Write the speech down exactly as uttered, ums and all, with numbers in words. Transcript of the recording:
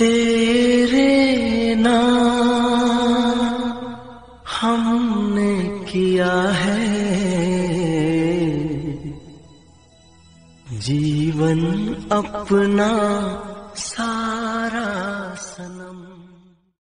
तेरे नाम हमने किया है जीवन अपना सारा सनम।